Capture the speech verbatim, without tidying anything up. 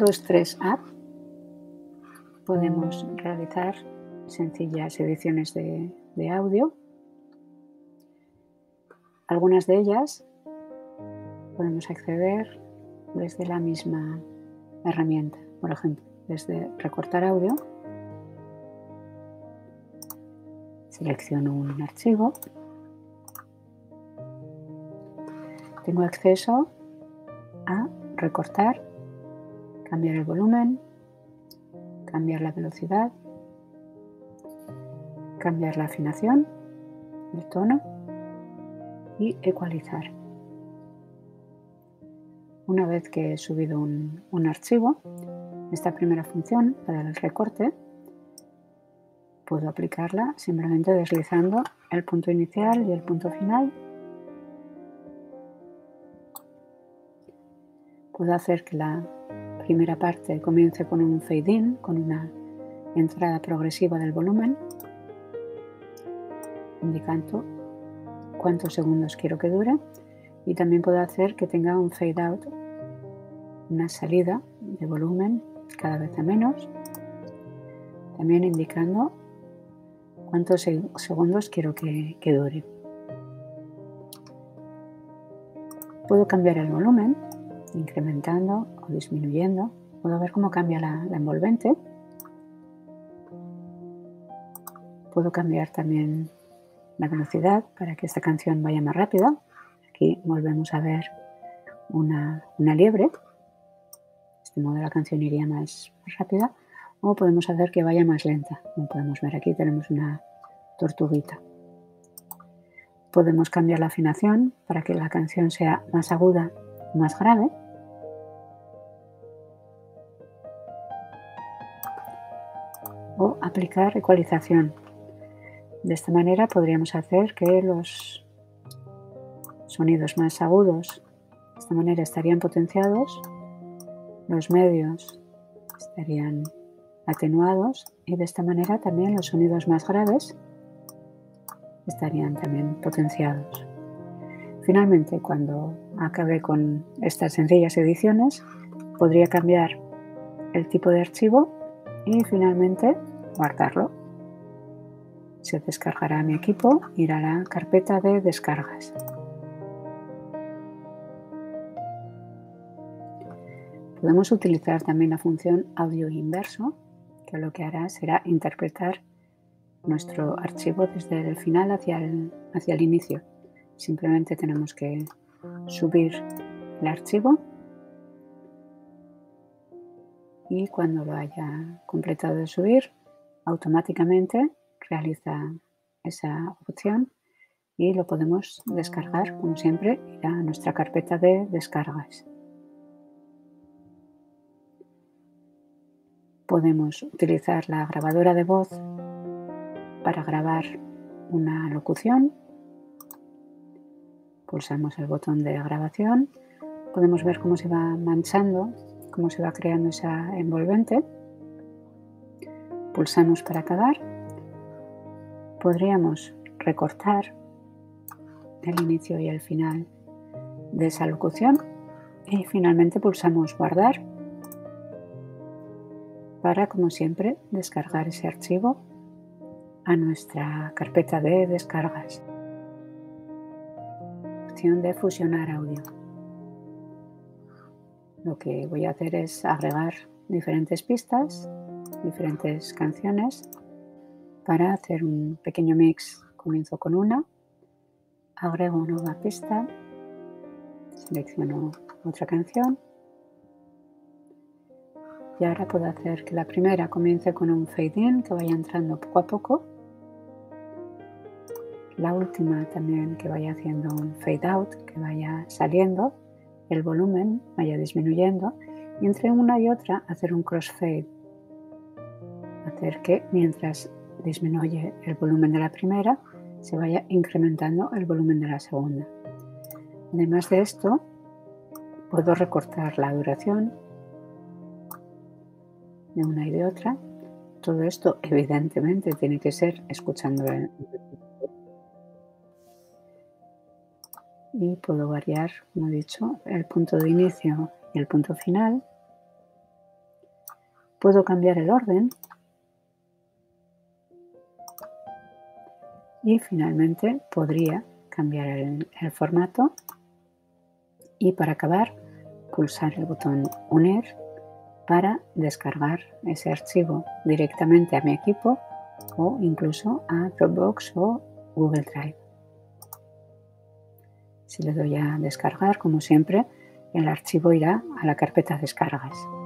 Windows tres App podemos realizar sencillas ediciones de, de audio. Algunas de ellas podemos acceder desde la misma herramienta. Por ejemplo, desde recortar audio, selecciono un archivo, tengo acceso a recortar, cambiar el volumen, cambiar la velocidad, cambiar la afinación, el tono y ecualizar. Una vez que he subido un, un archivo, esta primera función, la del recorte, puedo aplicarla simplemente deslizando el punto inicial y el punto final. Puedo hacer que la primera parte comience con un fade in, con una entrada progresiva del volumen, indicando cuántos segundos quiero que dure, y también puedo hacer que tenga un fade out, una salida de volumen cada vez a menos, también indicando cuántos segundos quiero que, que dure. Puedo cambiar el volumen, incrementando o disminuyendo. Puedo ver cómo cambia la, la envolvente. Puedo cambiar también la velocidad para que esta canción vaya más rápida. Aquí volvemos a ver una, una liebre. De este modo la canción iría más, más rápida. O podemos hacer que vaya más lenta. Como podemos ver aquí tenemos una tortuguita. Podemos cambiar la afinación para que la canción sea más aguda, más grave. O aplicar ecualización. De esta manera podríamos hacer que los sonidos más agudos de esta manera estarían potenciados, los medios estarían atenuados y de esta manera también los sonidos más graves estarían también potenciados. Finalmente, cuando acabe con estas sencillas ediciones, podría cambiar el tipo de archivo y finalmente guardarlo. Se descargará a mi equipo, irá a la carpeta de descargas. Podemos utilizar también la función audio inverso, que lo que hará será interpretar nuestro archivo desde el final hacia el, hacia el inicio. Simplemente tenemos que subir el archivo y cuando lo haya completado de subir, automáticamente realiza esa opción y lo podemos descargar, como siempre, ir a nuestra carpeta de descargas. Podemos utilizar la grabadora de voz para grabar una locución. Pulsamos el botón de grabación. Podemos ver cómo se va manchando, cómo se va creando esa envolvente. Pulsamos para acabar. Podríamos recortar el inicio y el final de esa locución y finalmente pulsamos guardar para, como siempre, descargar ese archivo a nuestra carpeta de descargas. Opción de fusionar audio. Lo que voy a hacer es agregar diferentes pistas, diferentes canciones para hacer un pequeño mix. Comienzo con una, agrego una nueva pista, selecciono otra canción y ahora puedo hacer que la primera comience con un fade in que vaya entrando poco a poco, la última también que vaya haciendo un fade out, que vaya saliendo, el volumen vaya disminuyendo y entre una y otra hacer un crossfade, hacer que mientras disminuye el volumen de la primera se vaya incrementando el volumen de la segunda. Además de esto, puedo recortar la duración de una y de otra. Todo esto evidentemente tiene que ser escuchando el... y puedo variar, como he dicho, el punto de inicio y el punto final. Puedo cambiar el orden y finalmente podría cambiar el, el formato y para acabar pulsar el botón unir para descargar ese archivo directamente a mi equipo o incluso a Dropbox o Google Drive. Si le doy a descargar, como siempre, el archivo irá a la carpeta descargas.